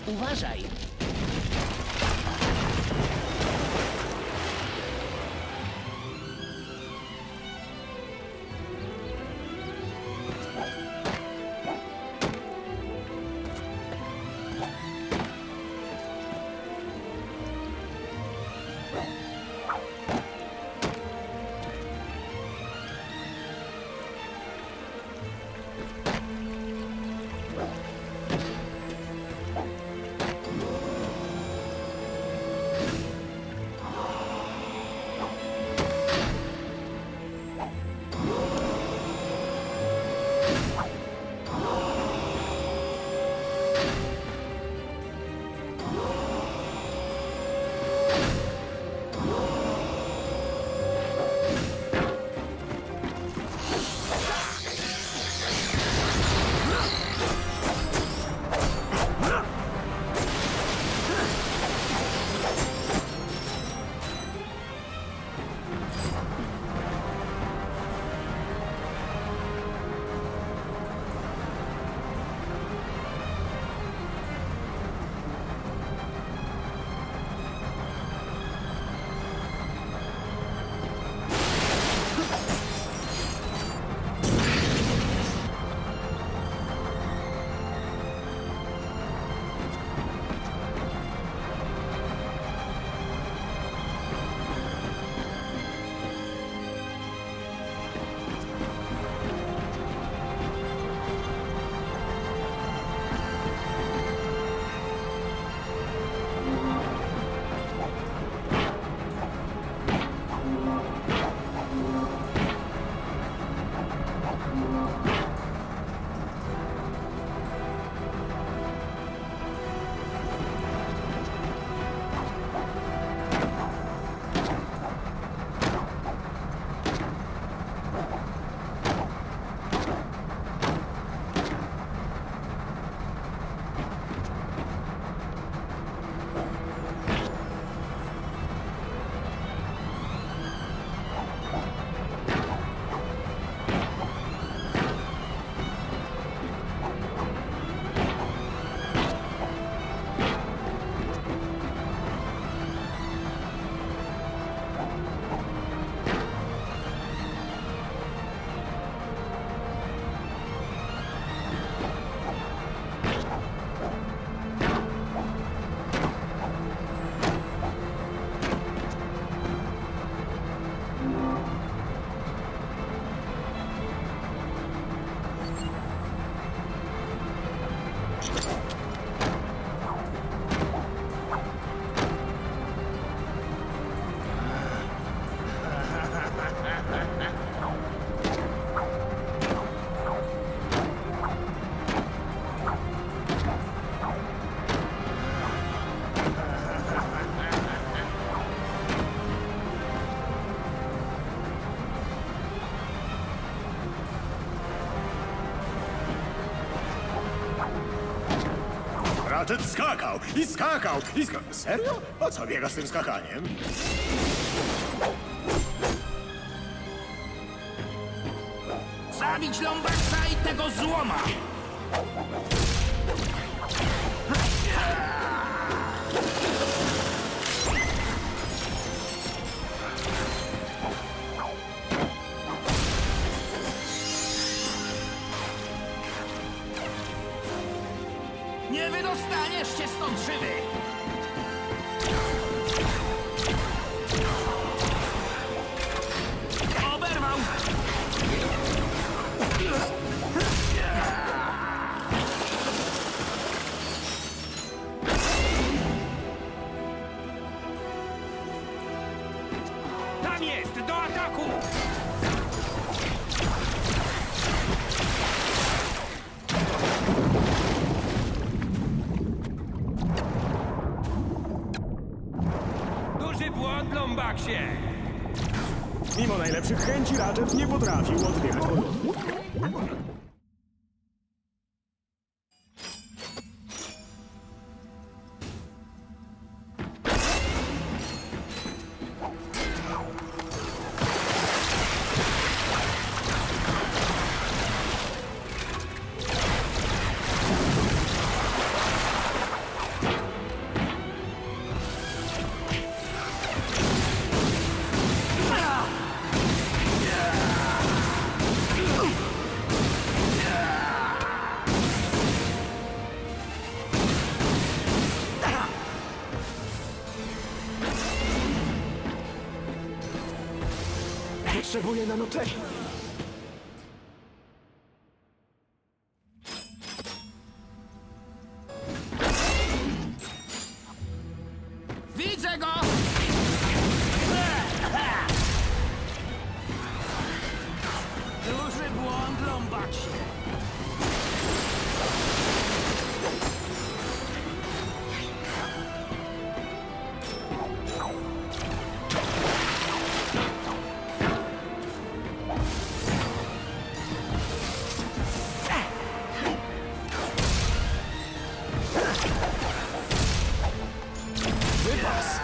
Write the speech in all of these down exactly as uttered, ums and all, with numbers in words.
Uważaj! Ratchet skakał i skakał i skakał. Serio? O co biega z tym skakaniem? Zabić Lombaxa i tego złoma! Nie wydostaniesz się stąd żywy! Oberwał! Tam jest! Do ataku! Duży błąd, Lombaxie! Mimo najlepszych chęci Ratchet nie potrafił odbierać podłogi. Potrzebuję nanoteki. Widzę go! Duży błąd, Lombaksie. Wypas!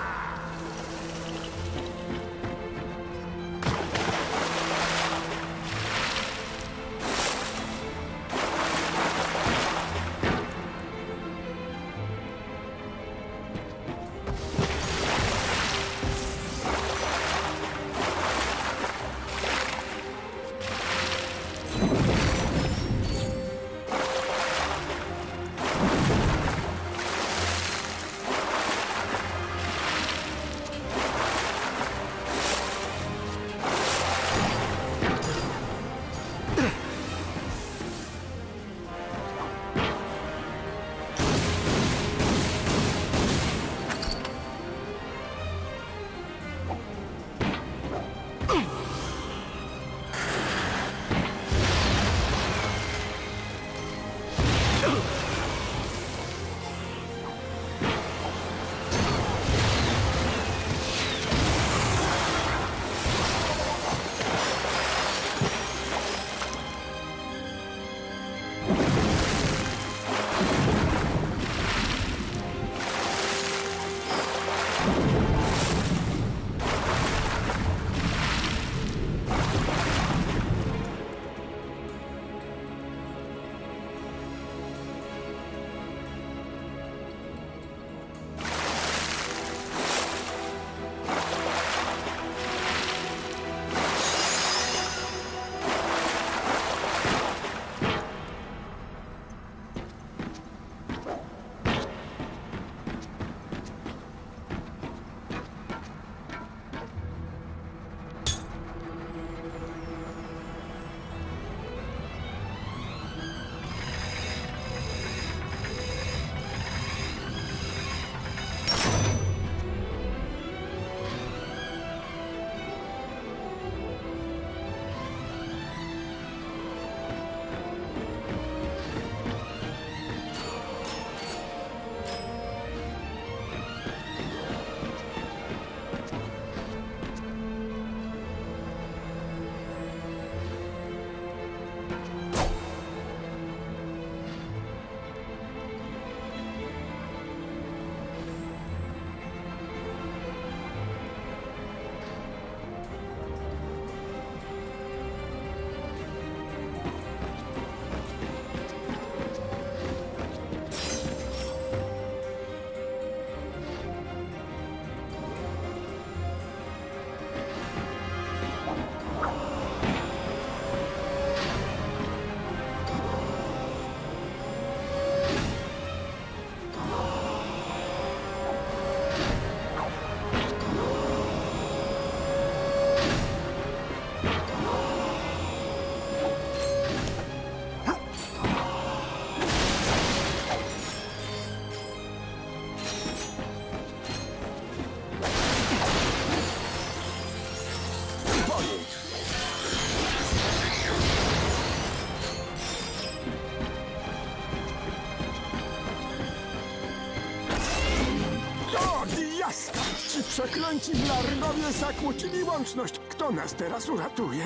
Ci przeklęci larnowie zakłócili łączność. Kto nas teraz uratuje?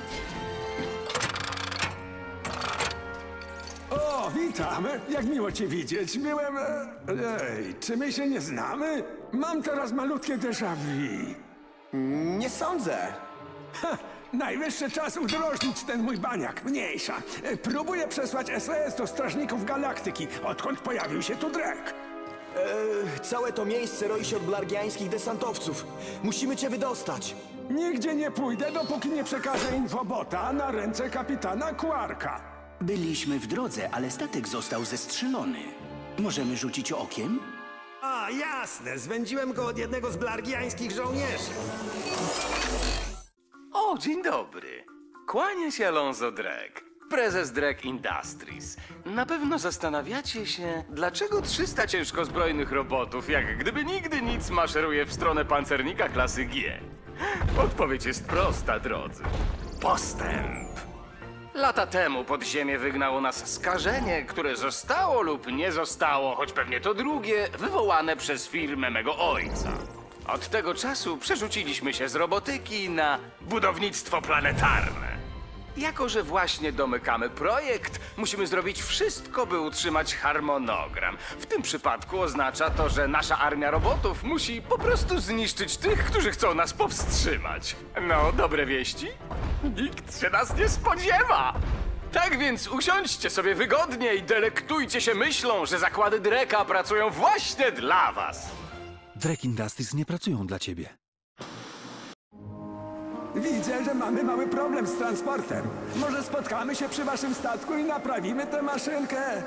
O, witam! Jak miło cię widzieć. Byłem... e, Ej, czy my się nie znamy? Mam teraz malutkie déjà vu. Nie sądzę. Ha, najwyższy czas udrożnić ten mój baniak. Mniejsza. E, Próbuję przesłać S O S do Strażników Galaktyki, odkąd pojawił się tu Drek. Eee, całe to miejsce roi się od blargiańskich desantowców. Musimy cię wydostać. Nigdzie nie pójdę, dopóki nie przekażę infobota na ręce kapitana Quarka. Byliśmy w drodze, ale statek został zestrzelony. Możemy rzucić okiem? A, jasne. Zwędziłem go od jednego z blargiańskich żołnierzy. O, dzień dobry. Kłania się Alonso Drake, prezes Drake Industries. Na pewno zastanawiacie się, dlaczego trzysta ciężkozbrojnych robotów, jak gdyby nigdy nic, maszeruje w stronę pancernika klasy G. Odpowiedź jest prosta, drodzy. Postęp. Lata temu pod ziemię wygnało nas skażenie, które zostało lub nie zostało, choć pewnie to drugie, wywołane przez firmę mego ojca. Od tego czasu przerzuciliśmy się z robotyki na budownictwo planetarne. Jako że właśnie domykamy projekt, musimy zrobić wszystko, by utrzymać harmonogram. W tym przypadku oznacza to, że nasza armia robotów musi po prostu zniszczyć tych, którzy chcą nas powstrzymać. No, dobre wieści? Nikt się nas nie spodziewa! Tak więc usiądźcie sobie wygodnie i delektujcie się myślą, że zakłady Dreka pracują właśnie dla was. Drake Industries nie pracują dla ciebie. Widzę, że mamy mały problem z transportem. Może spotkamy się przy waszym statku i naprawimy tę maszynkę?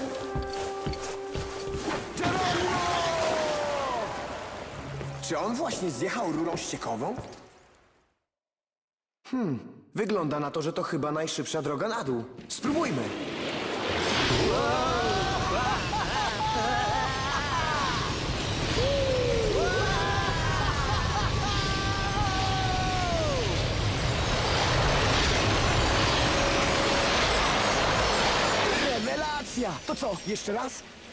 Geronimo! Czy on właśnie zjechał rurą ściekową? Hmm, wygląda na to, że to chyba najszybsza droga na dół. Spróbujmy. Rewelacja! To co, jeszcze raz?